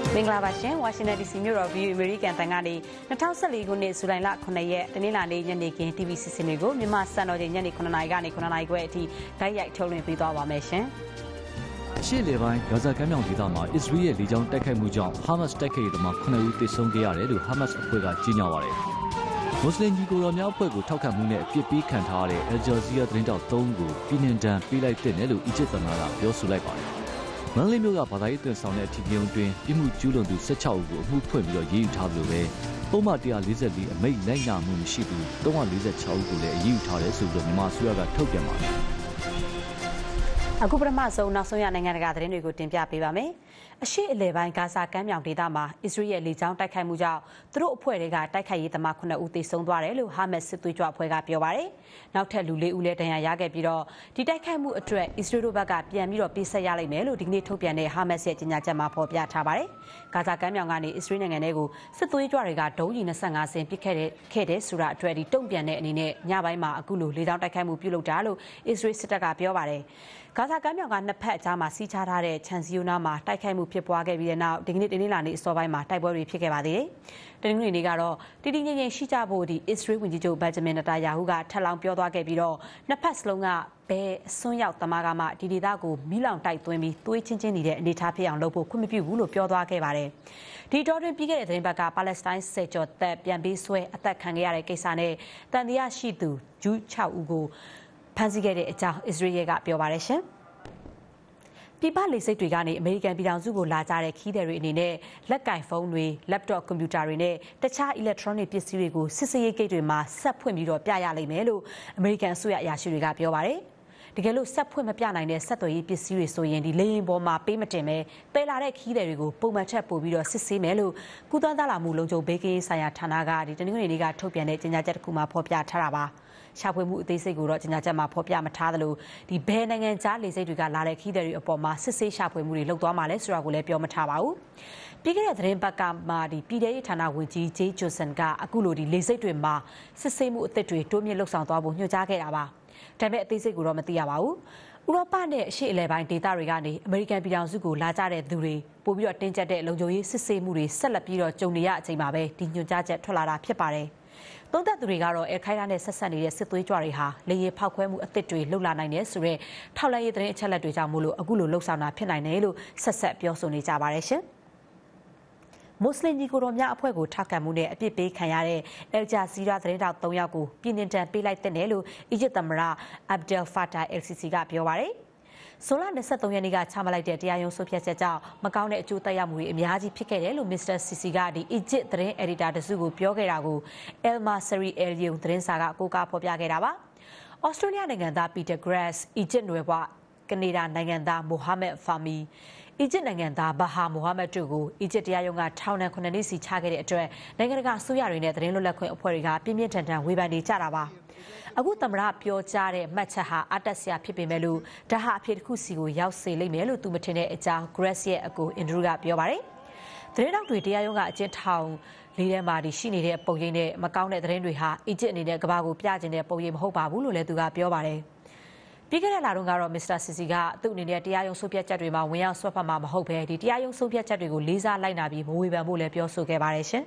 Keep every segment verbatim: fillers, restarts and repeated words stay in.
မင်္ဂလာပါရှင်ဝါရှင်တန် ဒီ စီ မြို့တော် View American တန်ကနေ၂၀၁၄ခုနှစ်ဇူလိုင်လခုနှစ်ရက်တနင်္လာနေ့ညနေခင်း တီ ဗီ စီစဉ်တွေကိုမြန်မာစံတော်ချိန်ညနေခုနှစ်နာရီကနေခုနှစ်နာရီခွဲအထိတိုက်ရိုက်ထုတ်လွှင့်ပေးသွားပါမယ်ရှင်အရှေ့လေပိုင်းဂါဇာကမ်းမြောင်ဒေသမှာအစ္စရေးရဲ့လေကြောင်းတိုက်ခိုက်မှုကြောင့်ဟာမတ်စ်တိုက်ခိုက်ရေးသမားခုနှစ်ဦးသေဆုံးခဲ့ရတယ်လို့ဟာမတ်စ်အဖွဲ့ကကြေညာပါတယ်မွတ်စလင်ညီကိုတော်များအဖွဲ့ကိုထောက်ခံမှုနဲ့အပြစ်ပေးခံထားရတဲ့ Al Jazeera သတင်းတောက်သုံးကိုပြည်နှင်ဒဏ်ပေးလိုက်တဲ့လို့အီဂျစ်သမ္မတကပြောဆိုလိုက်ပါတယ်မန္တလေးမြို့ကဘာသာရေးသွင်ဆောင်တဲ့အထီးပြုံးတွင်ပြည်မှုကျူးလွန်သူ၁၆ဦးကိုအမှုဖွင့်ပြီးတော့ရေးယူထားလို့ပဲပုံမှန်၁၄၄အမိန့်လိုက်နာမှုမရှိသူ၃၄၆ဦးကိုလည်းအရေးယူထားတယ်ဆိုပြီးတော့မြန်မာအစိုးရကထုတ်ပြန်ပါတယ်အခုပထမဆုံးနောက်ဆုံးရနိုင်ငံတကာသတင်းတွေကိုတင်ပြပေးပါမယ်အရှိအလဲပိုင်းဂါဇာကမ်းမြောင်ဒေသမှာအစ္စရေးရဲ့လေကြောင်းတိုက်ခိုက်မှုကြောင့်သူတို့အဖွဲ့တွေကတိုက်ခိုက်ရေးသမားခုနှစ်ဦးသေဆုံးသွားတယ်လို့ဟာမတ်စစ်သွေးကြွအဖွဲ့ကပြောပါတယ်နောက်ထပ်လူလေးဦးလည်းဒဏ်ရာရခဲ့ပြီးတော့ဒီတိုက်ခိုက်မှုအတွက်အစ္စရေးတို့ဘက်ကပြန်ပြီးတော့ပေးဆက်ရလိမ့်မယ်လို့ဒီကနေ့ထုတ်ပြန်တဲ့ဟာမတ်ရဲ့ကြေညာချက်မှာဖော်ပြထားပါတယ်ဂါဇာကမ်းမြောင်ကနေအစ္စရေးနိုင်ငံတွေကိုစစ်သွေးကြွတွေကဒုံးကြီး၂၅စင်းပစ်ခဲ့တဲ့ခဲ့တဲ့ဆိုတာအတွက်ဒီတုံ့ပြန်တဲ့အနေနဲ့ညပိုင်းမှာအခုလိုလေကြောင်းတိုက်ခိုက်မှုပြုလုပ်တာလို့အစ္စရေးစစ်တပ်ကပြောပါတယ်ဂါဇာကမ်းမြောင်ကနှစ်ဖက်အကြားမှာစီးခြားထားတဲ့ချန်စီယိုနာမှာတိုက်ခိုက်မှုဖြစ်ပွားခဲ့ပြီးတဲ့နောက်ဒီကနေ့တင်းနေ့လာနေ့အစောပိုင်းမှာတိုက်ပွဲတွေဖြစ်ခဲ့ပါသေးတယ်။တနင်္ဂနွေနေ့ကတော့တည်တည်ငြိမ်ငြိမ်ရှိကြဖို့ဒီအစ္စရေးဝန်ကြီးချုပ်ဘန်ဂျမင်နတာယာဟုကထပ်လောင်းပြောသွားခဲ့ပြီးတော့နှစ်ဖက်စလုံးကဘယ်အစွန်းရောက်သမားကမှဒီဒေသကိုမီးလောင်တိုက်သွင်းပြီးသွေးချင်းချင်းနေတဲ့အနေအထားဖြစ်အောင်လုပ်ဖို့ခွင့်မပြုဘူးလို့ပြောသွားခဲ့ပါတယ်။ဒီတော့တွင်ပြီးခဲ့တဲ့သတင်းပတ်ကပါလက်စတိုင်းဆယ်ကျော်သက်ပြန်ပေးဆွဲအသက်ခံခဲ့ရတဲ့ကိစ္စနဲ့တန်တရားရှိသူဂျူး၆ဦးကိုဖမ်းဆီးခဲ့တဲ့အကြောင်းအစ္စရေးကပြောပါတယ်ရှင်။ပြည်ပလေဆိပ်တွေကနေအမေရိကန်ပြည်ထောင်စုကိုလာကြတဲ့ခီးသည်တွေအနေနဲ့လက်ကင်ဖုန်းတွေ laptop ကွန်ပျူတာတွေနဲ့တခြား electronic ပစ္စည်းတွေကိုစစ်ဆေးရေးဂိတ်တွေမှာဆက်ဖွင့်ပြီးတော့ပြရလိမ့်မယ်လို့အမေရိကန်အစိုးရအရာရှိတွေကပြောပါတယ်။တကယ်လို့ဆက်ဖွင့်မပြနိုင်တဲ့ဆက်သွယ်ရေးပစ္စည်းတွေဆိုရင်ဒီလေယာဉ်ပေါ်မှာပေးမတင်ပဲပယ်လာတဲ့ခီးသည်တွေကိုပုံမှန်ထက်ပို့ပြီးတော့စစ်ဆေးမယ်လို့ကုသသားလာမှုလုံခြုံဘေးကင်းဆိုင်ရာဌာနကဒီတနင်္ဂနွေနေ့ကထုတ်ပြန်တဲ့ကြေညာချက်တစ်ခုမှာဖော်ပြထားတာပါ။ရှာဖွေမှုအသေးစိတ်ကိုတော့ကြေညာချက်မှာဖော်ပြမထားသလိုဒီဘယ်နိုင်ငံခြားလေဆိပ်တွေကလာတဲ့ခီးသည်တွေအပေါ်မှာစစ်ဆေးရှာဖွေမှုတွေလုပ်သွားမှာလဲဆိုတာကိုလည်းပြောမထားပါဘူး။ပြီးခဲ့တဲ့သတင်းပတ်ကမှဒီပြည်ထရေးဌာနဝန်ကြီးဂျေးဂျွန်ဆန်ကအခုလိုဒီလေဆိပ်တွေမှာစစ်ဆေးမှုအသစ်တွေတိုးမြင့်လှုပ်ဆောင်သွားဖို့ညွှန်ကြားခဲ့တာပါ။ဒါပေမဲ့အသေးစိတ်ကိုတော့မသိရပါဘူး။ဥရောပနဲ့အရှေ့အလယ်ပိုင်းဒေသတွေကနေအမေရိကန်ပြည်ထောင်စုကိုလာကြတဲ့သူတွေပို့ပြီးတော့တင်းကျပ်တဲ့လုံခြုံရေးစစ်ဆေးမှုတွေဆက်လက်ပြီးတော့ကြုံနေရအချိန်မှာပဲဒီညွှန်ကြားချက်ထွက်လာတာဖြစ်ပါတယ်။သုံးသက်သူတွေကတော့အယ်ခိုင်ဒါနဲ့ဆက်ဆက်နေတဲ့စစ်သွေးကြွတွေဟာလေယာဉ်ဖောက်ခွဲမှုအသစ်တွေလှုပ်လာနိုင်တယ်ဆိုတော့ထောက်လှမ်းရေးသတင်းအချက်အလက်တွေကြောင့်မို့လို့အခုလိုလှုပ်ဆောင်တာဖြစ်နိုင်တယ်လို့ဆက်ဆက်ပြောဆိုနေကြပါတယ်ရှင်။မွတ်စလင်ညီကိုတော်များအဖွဲ့ကိုထောက်ခံမှုနဲ့အပြစ်ပေးခံရတဲ့ Al Jazeera သတင်းတောက်၃ယောက်ကိုပြည်နှင်ဒဏ်ပေးလိုက်တဲ့လို့အီဂျစ်သမ္မတ Abdel Fattah el-Sisi ကပြောပါတယ်။ဇွန်လ၂၃ရက်နေ့ကချမှတ်လိုက်တဲ့တရားရုံးဆုံးဖြတ်ချက်ကြောင့်မကောင်းတဲ့အကျိုးသက်ရောက်မှုတွေအများကြီးဖြစ်ခဲ့တယ်လို့မစ္စတာစီစီကဒီအီဂျစ်သတင်းအယ်ဒီတာတစုကိုပြောခဲ့တာကို El Masri El Yom သတင်းစာကကိုးကားဖော်ပြခဲ့တာပါ။ဩစတြေးလျနိုင်ငံသား Peter Grass အီဂျစ်နွယ်ဖွားကနေဒါနိုင်ငံသား Mohammed Fahmy အီဂျစ်နိုင်ငံသားဘာဟာမိုဟာမက်တို့ကိုအီဂျစ်တရားရုံးကထောင်ဒဏ်ခုနှစ်နှစ်စီချခဲ့တဲ့အတွက်နိုင်ငံတကာအစိုးရတွေနဲ့သတင်းလွတ်လပ်ခွင့်အဖွဲ့တွေကပြင်းပြင်းထန်ထန်ဝေဖန်နေကြတာပါအခုသမ္မတပြောကြားတဲ့မှတ်ချက်ဟာအတက်စရာဖြစ်ပေမဲ့လို့ဒါဟာအဖြစ်တစ်ခုစီကိုရောက်စေလိမ့်မယ်လို့သူမထင်တဲ့အကြောင်း Grass ရဲ့အကိုအင်ဒရူးကပြောပါတယ်သတင်းတောက်တွေတရားရုံးကအကျဉ်းထောင်လေးထဲမှာဒီရှိနေတဲ့ပုံရိပ်နဲ့မကောင်းတဲ့သတင်းတွေဟာအီဂျစ်အနေနဲ့ကမ္ဘာကိုပြကျင်တဲ့ပုံရိပ်မဟုတ်ပါဘူးလို့လည်းသူကပြောပါတယ်ပြီးခဲ့တဲ့လတုန်းကတော့မစ္စတာစီစီကသူ့အနေနဲ့တရားရုံးဆုံးဖြတ်ချက်တွေမှာဝင်ရောက်ဆွတ်ဖက်မှာမဟုတ်ဘဲဒီတရားရုံးဆုံးဖြတ်ချက်တွေကိုလေးစားလိုက်နာပြီးမဝေဖန်ဖို့လည်းပြောဆိုခဲ့ပါတယ်ရှင်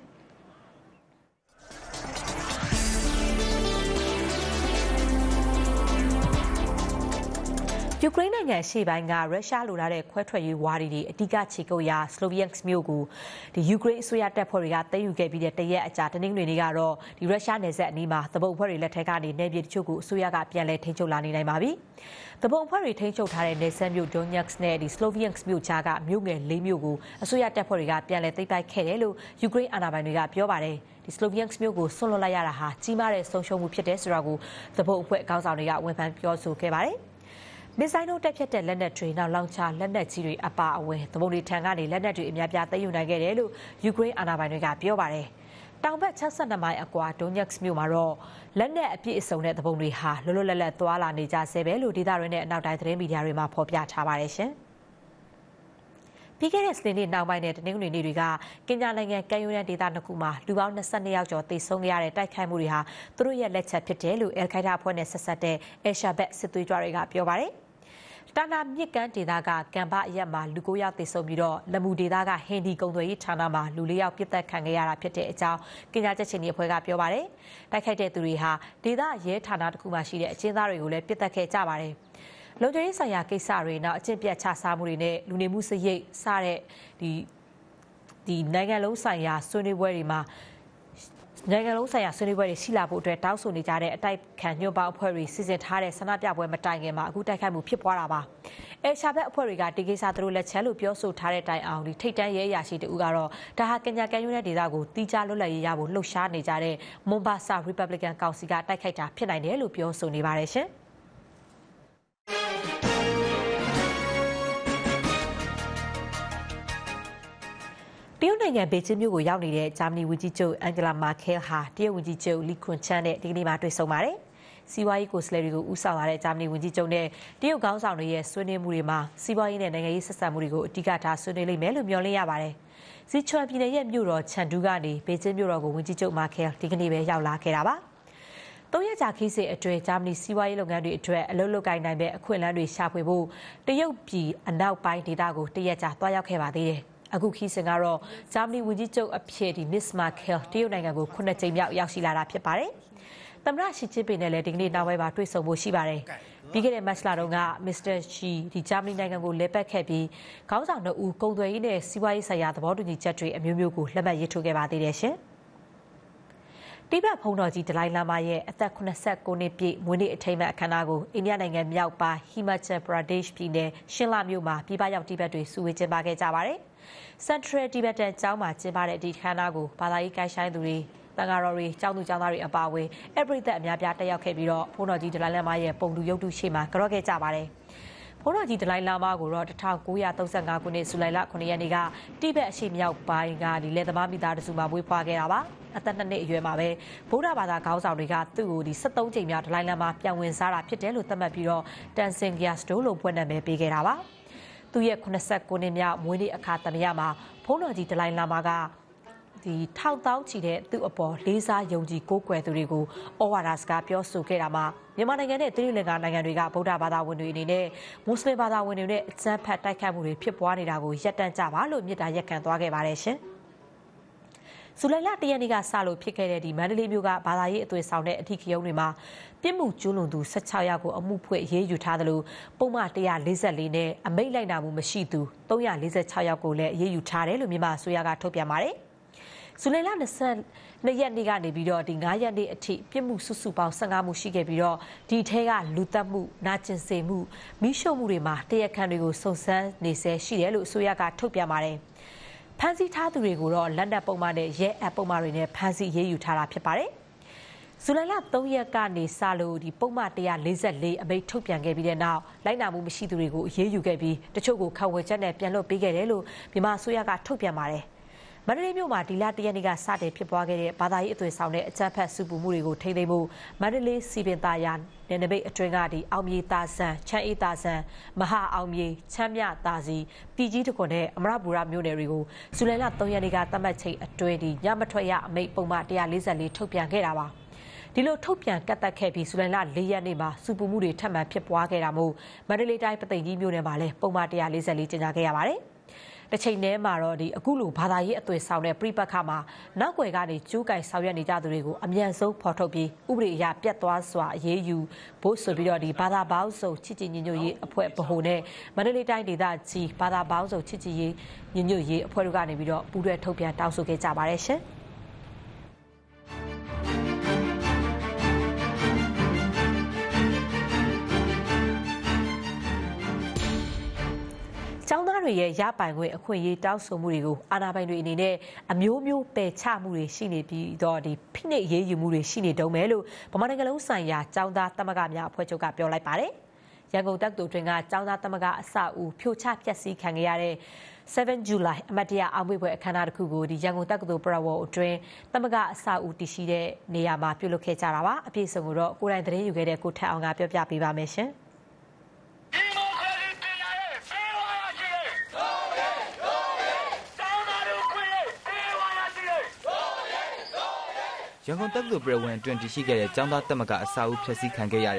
ယူကရိန်းနိုင်ငံရှေ့ပိုင်းကရုရှားလိုလားတဲ့ခွဲထွက်ရေးဝါဒီတွေအဓိကခြေကုပ်ရာစလိုဗီယက်မြို့ကိုဒီယူကရိန်းအစိုးရတပ်ဖွဲ့တွေကသိမ်းယူခဲ့ပြီးတဲ့တရက်အကြာတနင်္ဂနွေနေ့ကတော့ဒီရုရှားနယ်စပ်အနီးမှာသဘုံအဖွဲ့တွေလက်ထက်ကနေနယ်မြေတချို့ကိုအစိုးရကပြန်လည်ထိန်းချုပ်လာနေနိုင်ပါပြီ။သဘုံအဖွဲ့တွေထိန်းချုပ်ထားတဲ့နယ်စပ်မြို့ဒွန်ညက်စ်နဲ့ဒီစလိုဗီယက်မြို့ကြားကမြို့ငယ်လေးမြို့ကိုအစိုးရတပ်ဖွဲ့တွေကပြန်လည်သိမ်းပိုက်ခဲ့တယ်လို့ယူကရိန်းအာဏာပိုင်တွေကပြောပါတယ်။ဒီစလိုဗီယက်မြို့ကိုဆွန့်လွတ်လိုက်ရတာဟာကြီးမားတဲ့ဆုံးရှုံးမှုဖြစ်တယ်ဆိုတာကိုသဘုံအဖွဲ့အကောင့်ဆောင်တွေကဝန်ခံပြောဆိုခဲ့ပါတယ်။မစ်ဇိုင်းတို့တက်ဖြတ်တဲ့လက်နက်တွေနောက်လောင်ချလက်နက်ကြီးတွေအပါအဝင်သဘုံတွေထံကနေလက်နက်တွေအများပြားသိမ်းယူနိုင်ခဲ့တယ်လို့ယူကရိန်းအာဏာပိုင်တွေကပြောပါတယ်။တောင်ဘက်၆၂မိုင်အကွာဒွန်ညက်စ်မြို့မှာတော့လက်နက်အပြည့်အစုံတဲ့သဘုံတွေဟာလွတ်လွတ်လပ်လပ်သွားလာနေကြဆဲပဲလို့ဒေသတွင်းနဲ့အနောက်တိုင်းသတင်းမီဒီယာတွေမှာဖော်ပြထားပါတယ်ရှင်။ပြီးခဲ့တဲ့စနေနေ့နောက်ပိုင်းနဲ့တနင်္ဂနွေနေ့တွေကကင်ညာနိုင်ငံကမ်းရိုးတန်းဒေသနှစ်ခုမှာလူပေါင်း၂၂ယောက်ကျော်သေဆုံးခဲ့ရတဲ့တိုက်ခိုက်မှုတွေဟာသူတို့ရဲ့လက်ချက်ဖြစ်တယ်လို့အယ်ခိုင်ဒါအဖွဲ့နဲ့ဆက်ဆက်တဲ့အယ်ရှာဘက်စစ်သွေးကြွတွေကပြောပါတယ်။တာနာမြစ်ကမ်းဒေသကကံပအရက်မှာလူကိုရောက်တည်ဆုံပြီးတော့လမှုဒေသကဟင်ဒီကုံသွေးဌာနမှာလူလေးယောက်ပြစ်တက်ခံခဲ့ရတာဖြစ်တဲ့အကြောင်းကညာချက်ချင်းအဖွဲ့ကပြောပါတယ်။တိုက်ခိုက်တဲ့သူတွေဟာဒေသရဲဌာနတစ်ခုမှရှိတဲ့အကျဉ်းသားတွေကိုလည်းပြစ်တက်ခဲ့ကြပါတယ်။လုံခြုံရေးဆိုင်ရာကိစ္စတွေနောက်အကျင့်ပြတ်ချစားမှုတွေနဲ့လူနေမှုစရိတ်စတဲ့ဒီဒီနိုင်ငံလုံးဆိုင်ရာဆွေးနွေးပွဲတွေမှာနိုင်ငံလုံးဆိုင်ရာဆွေးနွေးပွဲတွေရှိလာဖို့အတွက်တောင်းဆိုနေကြတဲ့အတိုက်ခံညွှန်ပေါင်းအဖွဲ့တွေစီစဉ်ထားတဲ့ဆန္ဒပြပွဲမတိုင်ခင်မှာအခုတိုက်ခိုက်မှုဖြစ်ပွားတာပါ။အဲရှာဘက်အဖွဲ့တွေကဒီကိစ္စသူတို့လက်ချက်လို့ပြောဆိုထားတဲ့တိုင်အောင်ဒီထိတ်တန့်ရဲအရာရှိတူကတော့ဒါဟာကညာကန်ယူတဲ့ဒေသကိုတီးခြားလွတ်လပ်ရေးရဖို့လှုပ်ရှားနေကြတဲ့မွန်ဘာဆာ Republican ကောင်စီကတိုက်ခိုက်တာဖြစ်နိုင်တယ်လို့ပြောဆိုနေပါတယ်ရှင်။တရုတ်နိုင်ငံဘေကျင်းမြို့ကိုရောက်နေတဲ့ဂျာမနီဝန်ကြီးချုပ်အန်ဂလာမာကဲလ်ဟာတရုတ်ဝန်ကြီးချုပ်လီခွန်ချန်နဲ့ဒီကနေ့မှတွေ့ဆုံပါတယ်။စီးပွားရေးကိုယ်စားလှယ်တွေကိုဦးဆောင်လာတဲ့ဂျာမနီဝန်ကြီးချုပ်နဲ့တရုတ်ခေါင်းဆောင်တွေရဲ့ဆွေးနွေးမှုတွေမှာစီးပွားရေးနဲ့နိုင်ငံရေးဆက်ဆံမှုတွေကိုအဓိကထားဆွေးနွေးလိမ့်မယ်လို့မျှော်လင့်ရပါတယ်။စီချွမ်ပြည်နယ်ရဲ့မြို့တော်ချန်ဒူးကနေဘေကျင်းမြို့တော်ကိုဝန်ကြီးချုပ်မာကဲလ်ဒီကနေ့ပဲရောက်လာခဲ့တာပါ။သုံးရက်ကြာခီးစဉ်အတွင်းဂျာမနီစီးပွားရေးလုပ်ငန်းတွေအတွက်အလုပ်လုပ်ကိုင်နိုင်တဲ့အခွင့်အလမ်းတွေရှာဖွေဖို့တရုတ်ပြည်အနောက်ပိုင်းဒေသကိုတရက်ကြာတွားရောက်ခဲ့ပါသေးတယ်။အခုခီးစဉ်ကတော့ဂျာမနီဝန်ကြီးချုပ်အဖြစ်ဒီမစ္စမာကဲလ်တရုတ်နိုင်ငံကိုခုနှစ်ကြိမ်မြောက်ရောက်ရှိလာတာဖြစ်ပါတယ်။သမ္မတရှီကျင်းပင်နဲ့လည်းဒီကနေ့နောက်ပိုင်းမှာတွေ့ဆုံဖို့ရှိပါတယ်။ပြီးခဲ့တဲ့မတ်လတုန်းကမစ္စတာရှီဒီဂျာမနီနိုင်ငံကိုလဲပတ်ခဲ့ပြီးခေါင်းဆောင်နှစ်ဦးကုန်သွယ်ရေးနဲ့စီးပွားရေးဆိုင်ရာသဘောတူညီချက်တွေအမျိုးမျိုးကိုလက်မှတ်ရေးထိုးခဲ့ပါသေးတယ်ရှင်။တိဘက်ဖုံတော်ကြီးဒလိုင်းလာမာရဲ့အသက်၇၉နှစ်ပြည့်မွေးနေ့အထိမ်းအမှတ်အခမ်းအနားကိုအိန္ဒိယနိုင်ငံမြောက်ပိုင်းဟီမာချယ်ပရာဒေ့ရှ်ပြည်နယ်ရှင်လာမြို့မှာပြည်ပရောက်တိဘက်တွေစုဝေးကျင်းပခဲ့ကြပါတယ်။ Central Tibetan ကျောင်းမှာကျင်းပတဲ့ဒီခမ်းနားကိုဘာသာရေးကိုင်းဆိုင်သူတွေတန်ဃာတော်တွေကျောင်းသူကျောင်းသားတွေအပါအဝင်အပရိသတ်အများပြားတက်ရောက်ခဲ့ပြီးတော့ဘုန်းတော်ကြီးဒလိုင်းလာမာရဲ့ပုံတူရုပ်တုရှေ့မှာကြော့ခဲ့ကြပါတယ်။ဘုန်းတော်ကြီးဒလိုင်းလာမာကိုတော့၁၉၃၅ခုနှစ်ဇူလိုင်လခုနှစ်ရက်နေ့ကတိဘက်အရှေ့မြောက်ပိုင်းကဒီလက်သမားမိသားစုမှာမွေးဖွားခဲ့တာပါ။အသက်နှစ်နှစ်အရွယ်မှာပဲဗုဒ္ဓဘာသာခေါင်းဆောင်တွေကသူ့ကိုဒီ၁၃ကြိမ်မြောက်ဒလိုင်းလာမာပြန်ဝင်စားတာဖြစ်တယ်လို့သတ်မှတ်ပြီးတော့တန်စင်ဂီယာစတိုလို့ဖွဲ့နာမည်ပေးခဲ့တာပါ။သူရဲ့၇၉နှစ်မြောက်မွေးနေ့အခါသမယမှာဘုန်းတော်ကြီးဒလိုင်းလာမာကဒီထောက်တောင်းချီတဲ့သူ့အပေါ်လေးစားယုံကြည်ကိုးကွယ်သူတွေကိုဩဝါဒစကားပြောဆိုခဲ့တာမှာမြန်မာနိုင်ငံနဲ့သီရိလင်္ကာနိုင်ငံတွေကဗုဒ္ဓဘာသာဝင်တွေအနေနဲ့မွတ်စလင်ဘာသာဝင်တွေနဲ့အကြမ်းဖက်တိုက်ခိုက်မှုတွေဖြစ်ပွားနေတာကိုရပ်တန့်ကြပါလို့မြစ်တာရက်ခံသွားခဲ့ပါတယ်ရှင်။ဇူလိုင်လတရက်နေ့ကစလို့ဖြစ်ခဲ့တဲ့ဒီမန္တလေးမြို့ကဘာသာရေးအသွင်ဆောင်တဲ့အထီးကရုံးတွေမှာပြစ်မှုကျူးလွန်သူ၁၆ယောက်ကိုအမှုဖွင့်ရေးယူထားသလိုပုံမှန်၁၄၄နဲ့အမိန့်လိုက်နာမှုမရှိသူ၃၄၆ယောက်ကိုလည်းရေးယူထားတယ်လို့မြန်မာအစိုးရကထုတ်ပြန်ပါတယ်။ဇူလိုင်လ၂၂ရက်နေ့ကနေပြီးတော့ဒီ၅ရက်နေ့အထိပြစ်မှုစုစုပေါင်း၁၅မှုရှိခဲ့ပြီးတော့ဒီထဲကလူသက်မှုနာကျင်စေမှုမိရှုမှုတွေမှာတရားခံတွေကိုစုံစမ်းနေဆဲရှိတယ်လို့အစိုးရကထုတ်ပြန်ပါတယ်။ဖမ်းဆီးထားသူတွေကိုတော့လက်နက်ပုံမှန်နဲ့ရဲအပ်ပုံမှန်တွေနဲ့ဖမ်းဆီးရေးယူထားတာဖြစ်ပါတယ်။ဇူလိုင်လ၃ရက်ကနေစလို့ဒီပုံမှန်၁၄၄အမိန့်ထုတ်ပြန်ခဲ့ပြီးတဲ့နောက်လိုက်နာမှုမရှိသူတွေကိုရေးယူခဲ့ပြီးတချို့ကိုခံဝန်ချက်နဲ့ပြန်လွှတ်ပေးခဲ့တယ်လို့မြန်မာအစိုးရကထုတ်ပြန်ပါတယ်။မန္တလေးမြို့မှာဒီလတရက်နေ့ကစတင်ဖြစ်ပွားခဲ့တဲ့ဘာသာရေးအသွင်ဆောင်တဲ့အကြမ်းဖက်စုပူမှုတွေကိုထိန်းသိမ်းဖို့မန္တလေးစီပင်သားရနယ်နိမိတ်အတွင်းကဒီအောင်မြေသာဆန်ချမ်းအေးသာဆန်မဟာအောင်မြေချမ်းမြသာစီပြည်ကြီးတခွန်နဲ့အမရပူရမြို့နယ်တွေကိုဇူလိုင်လ၃ရက်နေ့ကသတ်မှတ်ချိန်အတွင်းဒီညမထွက်ရအမိန့်ပုံမှန်၁၄၄ထုတ်ပြန်ခဲ့တာပါဒီလိုထုတ်ပြန်ကတ်သက်ခဲ့ပြီးဇူလိုင်လ၄ရက်နေ့မှာစုပူမှုတွေထပ်မံဖြစ်ပွားခဲ့တာမို့မန္တလေးတိုင်းပသိမ်ကြီးမြို့နယ်မှာလည်းပုံမှန်၁၄၄ကြေညာခဲ့ရပါတယ်တစ်ချိန်တည်းမှာတော့ဒီအခုလိုဘာသာရေးအသွင်ဆောင်တဲ့ပြိပခါမှာနောက်ွယ်ကနေကျိုးကင်ဆောင်ရွက်နေကြသူတွေကိုအမြန်ဆုံးဖော်ထုတ်ပြီးဥပဒေအရပြတ်သွားစွာအရေးယူဖို့ဆိုပြီးတော့ဒီဘာသာပေါင်းစုံချစ်ကြည်ညီညွတ်ရေးအဖွဲ့ဗဟိုနဲ့မန္တလေးတိုင်းဒေသကြီးဘာသာပေါင်းစုံချစ်ကြည်ရေးညီညွတ်ရေးအဖွဲ့တို့ကနေပြီးတော့ပူးတွဲထုတ်ပြန်တောင်းဆိုခဲ့ကြပါတယ်ရှင်ကျောင်းသားတွေရဲ့ရပိုင်ခွင့်အခွင့်အရေးတောင်းဆိုမှုတွေကိုအာဏာပိုင်တွေအနေနဲ့အမျိုးမျိုးပယ်ချမှုတွေရှိနေပြီးတော့ဒီဖိနှိပ်ရေးယူမှုတွေရှိနေတုံးမယ်လို့ဗမာနိုင်ငံလုံးဆိုင်ရာကျောင်းသားသမဂ္ဂများအဖွဲ့ချုပ်ကပြောလိုက်ပါတယ်။ရန်ကုန်တက္ကသိုလ်တွင်ကကျောင်းသားသမဂ္ဂအစအဦးဖြိုချပျက်စီးခံခဲ့ရတဲ့seven July အမတ်တရအောင်ပွဲပွဲအခမ်းအနားတစ်ခုကိုဒီရန်ကုန်တက္ကသိုလ်ပရဝေါ်အတွင်းသမဂ္ဂအစအဦးတည်ရှိတဲ့နေရာမှာပြုလုပ်ခဲ့ကြတာပါ။အပြည့်အစုံကိုတော့ကိုယ်တိုင်သတင်းယူခဲ့တဲ့ကိုထက်အောင်ကပြောပြပေးပါမယ်ရှင်။ရန်ကုန်တက္ကသိုလ်ပြည်ဝင်တွင်တည်ရှိခဲ့တဲ့ကျောင်းသားတက်မကအစာအုပ်ဖျက်ဆီးခံခဲ့ရတဲ့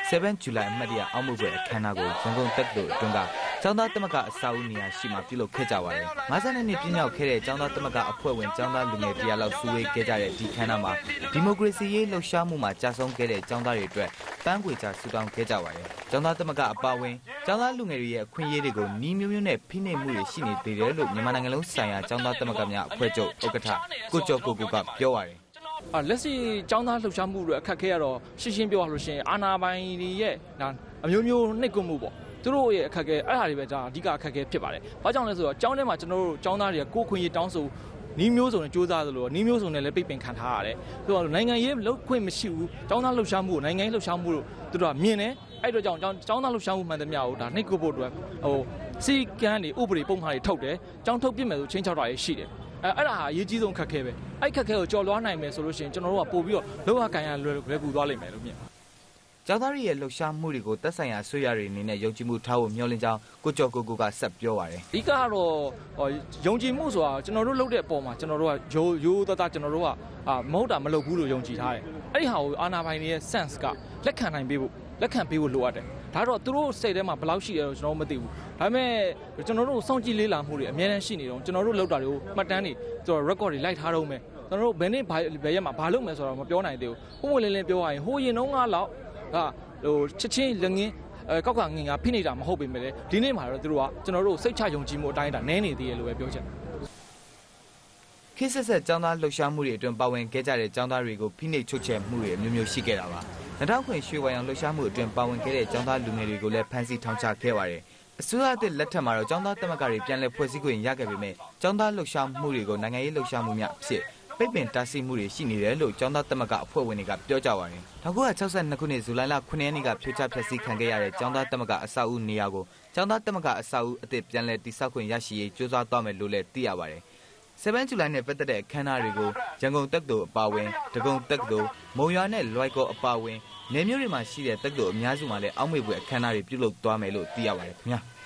seven July အမှတ်တရအောက်မှုပွဲအခမ်းအနားကိုရန်ကုန်တက္ကသိုလ်အတွင်းကကျောင်းသားသမဂ္ဂအစာအုပ်နေရာရှိမှပြုလုပ်ခဲ့ကြပါတယ်။၅၂နှစ်ပြည့်မြောက်ခဲ့တဲ့ကျောင်းသားသမဂ္ဂအဖွဲ့ဝင်ကျောင်းသားလူငယ်တရာလောက်စုဝေးခဲ့ကြတဲ့ဒီခမ်းနားမှာဒီမိုကရေစီရေးလှုပ်ရှားမှုမှာကြာဆုံးခဲ့တဲ့ကျောင်းသားတွေအတွက်ပန်းခွေချဆူတောင်းခဲ့ကြပါတယ်။ကျောင်းသားသမဂ္ဂအပါအဝင်ကျောင်းသားလူငယ်တွေရဲ့အခွင့်အရေးတွေကိုနှီးမျိုးမျိုးနဲ့ဖိနှိပ်မှုတွေရှိနေသေးတယ်လို့မြန်မာနိုင်ငံလုံးဆိုင်ရာကျောင်းသားသမဂ္ဂများအဖွဲ့ချုပ်ဥက္ကဋ္ဌကိုကျော်ကိုကိုကပြောပါတယ်။လက်ရှိကျောင်းသားလှုပ်ရှားမှုတွေအခက်အခဲကတော့ရှင်းရှင်းပြောရလို့ရှိရင်အာဏာပိုင်တွေရဲ့အမျိုးမျိုးနှိပ်ကွပ်မှုပေါ့သူတို့ရဲ့အခက်အခဲအဲ့ဒါတွေပဲဒါအဓိကအခက်အခဲဖြစ်ပါတယ်။ဘာကြောင့်လဲဆိုတော့ကျောင်းထဲမှာကျွန်တော်တို့ကျောင်းသားတွေကကိုယ်ခွင့်ရေးတောင်းဆိုနီးမျိုးစုံနဲ့စူးစမ်းသလိုနီးမျိုးစုံနဲ့လည်းပိတ်ပင်ခံထားရတယ်။ဆိုတော့နိုင်ငံရေးလှုပ်ခွင့်မရှိဘူး။ကျောင်းသားလှုပ်ရှားမှုကိုနိုင်ငံရေးလှုပ်ရှားမှုတို့သူတို့ကမြင်တယ်။အဲ့တော့ကြောင့်ကျောင်းသားလှုပ်ရှားမှုမှန်သမျှကိုဒါနှိပ်ကွပ်ဖို့အတွက်ဟိုစီကံတွေဥပဒေပုံမှန်တွေထုတ်တယ်။ကျောင်းထုတ်ပြစ်မယ်ဆိုချင်းချောက်တာတွေရှိတယ်။အဲအဲ့ဒါဟာအရေးကြီးဆုံးခက်ခဲပဲအဲ့ခက်ခဲကိုကြော်လွှားနိုင်မယ်ဆိုလို့ရှိရင်ကျွန်တော်တို့ကပို့ပြီးတော့လောကကန်ရလွယ်လွယ်ကူသွားလိမ့်မယ်လို့မြင်ပါကျောင်းသားတွေရဲ့လှုပ်ရှားမှုတွေကိုသက်ဆိုင်ရာဆွေရတွေအနေနဲ့ယုံကြည်မှုထားဖို့မျှော်လင့်ကြောင်းကိုကျော်ကိုကိုကဆက်ပြောပါတယ်အဓိကတော့ယုံကြည်မှုဆိုတာကျွန်တော်တို့လုပ်တဲ့အပေါ်မှာကျွန်တော်တို့ကရိုးရိုးသားသားကျွန်တော်တို့ကမဟုတ်တာမလုပ်ဘူးလို့ယုံကြည်ထားတယ်အဲ့ဒီဟာကိုအာဏာပိုင်တွေရဲ့ sense ကလက်ခံနိုင်ပေးဖို့လက်ခံပေးဖို့လိုအပ်တယ်ဒါတော့သူတို့စိတ်ထဲမှာဘယ်လောက်ရှိတယ်လို့ကျွန်တော်မသိဘူးဒါပေမဲ့ကျွန်တော်တို့စောင့်ကြည့်လေးလာမှုတွေအများတန်းရှိနေတော့ကျွန်တော်တို့လုပ်တာတွေကိုမှတ်တမ်းတွေကျွန်တော် record တွေလိုက်ထားတော့မယ်ကျွန်တော်တို့ဘယ်နေ့ဘယ်ရက်မှာဘာလုပ်မယ်ဆိုတော့မပြောနိုင်သေးဘူးပုံမှန်လင်းလင်းပြောရရင်ဟိုရင်တုန်းကတော့ကဟိုချက်ချင်းလက်ငင်းအဲကောက်ကငင်ကဖိနေတာမဟုတ်ပေမဲ့လေဒီနေ့မှာတော့သူတို့ကကျွန်တော်တို့စိတ်ချယုံကြည်မှုအတိုင်းဒါနည်းနေသေးတယ်လို့ပဲပြောချင်တယ်ခေတ်ဆက်ဆက်ကျောင်းသားလှုပ်ရှားမှုတွေအတွင်းပါဝင်ခဲ့ကြတဲ့ကျောင်းသားတွေကိုဖိနှိပ်ချုပ်ချယ်မှုတွေအမျိုးမျိုးရှိခဲ့တာပါ၂၀၀၀ရွှေဝါရောင်လှုပ်ရှားမှုအတွင်းပါဝင်ခဲ့တဲ့ကျောင်းသားလူငယ်တွေကိုလည်းဖမ်းဆီးထောင်ချခဲ့ပါတယ်အစိုးရအသစ်လက်ထက်မှာတော့ကျောင်းသားသမဂ္ဂတွေပြန်လည်ဖွဲ့စည်းခွင့်ရခဲ့ပေမဲ့ကျောင်းသားလှုပ်ရှားမှုတွေကိုနိုင်ငံရေးလှုပ်ရှားမှုများဖြစ်ပိတ်ပင်တားဆီးမှုတွေရှိနေတယ်လို့ကျောင်းသားသမဂ္ဂအဖွဲ့ဝင်တွေကပြောကြပါတယ်။၁၉၆၂ခုနှစ်ဇူလိုင်လခုနှစ်ရက်နေ့ကဖြိုချဖျက်ဆီးခံခဲ့ရတဲ့ကျောင်းသားသမဂ္ဂအဆောက်အဦနေရာကိုကျောင်းသားသမဂ္ဂအဆောက်အဦအသစ်ပြန်လည်တည်ဆောက်ခွင့်ရရှိရေးကြိုးစားသွားမယ်လို့လည်းသိရပါတယ်။ seven July နဲ့ပတ်သက်တဲ့အခမ်းအနားတွေကိုရန်ကုန်တက္ကသိုလ်အပါအဝင်ဒဂုံတက္ကသိုလ်မုံရွာနဲ့လွိုင်ကော်အပါအဝင်နေမျိုးတွေမှာရှိတဲ့တက္ကသိုလ်အများစုမှာလည်းအောက်မေ့ပွဲအခမ်းအနားတွေပြုလုပ်သွားမယ်လို့သိရပါတယ်ခင်ဗျာ။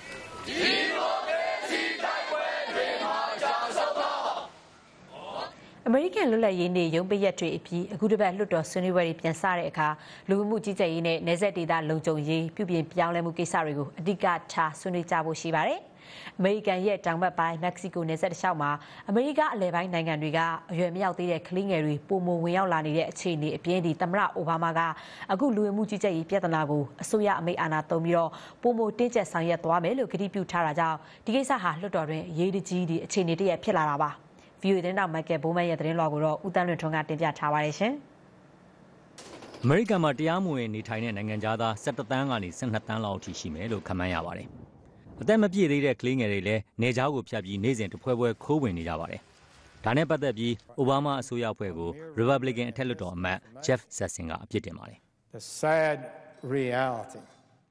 အမေရိကန်လွတ်လပ်ရေးနေ့ရုံးပိတ်ရက်တွေအပြီးအခုတစ်ပတ်လွှတ်တော်ဆွေးနွေးပွဲတွေပြန်စတဲ့အခါလူမှုကြီးကြပ်ရေးနဲ့နယ်စပ်ဒေသလုံခြုံရေးပြုပြင်ပြောင်းလဲမှုကိစ္စတွေကိုအဓိကထားဆွေးနွေးကြဖို့ရှိပါတယ်။အမေရိကန်ရဲ့တောင်ဘက်ပိုင်းမက္ကဆီကိုနယ်စပ်တစ်လျှောက်မှာအမေရိကအလယ်ပိုင်းနိုင်ငံတွေကအရွယ်မရောက်သေးတဲ့ကလေးငယ်တွေပုံမဝင်ရောက်လာနေတဲ့အခြေအနေအပြင်ဒီသမ္မတအိုဘားမားကအခုလူမှုကြီးကြပ်ရေးပြဿနာကိုအစိုးရအမိန့်အာဏာသုံးပြီးတော့ပုံမတင်းကျပ်ဆောင်ရွက်သွားမယ်လို့ကတိပြုထားတာကြောင့်ဒီကိစ္စဟာလွှတ်တော်တွင်အရေးကြီးသည့်အခြေအနေတရက်ဖြစ်လာတာပါ။ဗီအိုအေ သတင်းတောက်မိုက်ကယ်ဘိုးမန်ရဲ့သတင်းလွှာကိုတော့ဦးတန်းလွင်ထွန်းကတင်ပြထားပါတယ်ရှင်။အမေရိကန်မှာတရားမဝင်နေထိုင်တဲ့နိုင်ငံသား၁၁တန်းကနေ၁၂တန်းလောက်အထိရှိမယ်လို့ခန့်မှန်းရပါတယ်။အသက်မပြည့်သေးတဲ့ကလေးငယ်တွေလည်းနေကြားကိုဖြတ်ပြီးနေ့စဉ်တစ်ဖွဲဖွဲခိုးဝင်နေကြပါတယ်။ဒါနဲ့ပတ်သက်ပြီးအိုဘားမားအစိုးရအဖွဲ့ကို Republican အထက်လွှတ်တော်အမတ် Jeff Sessions ကအပြစ်တင်ပါတယ်။ The sad reality